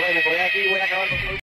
Me acordé aquí, voy a acabar con todo.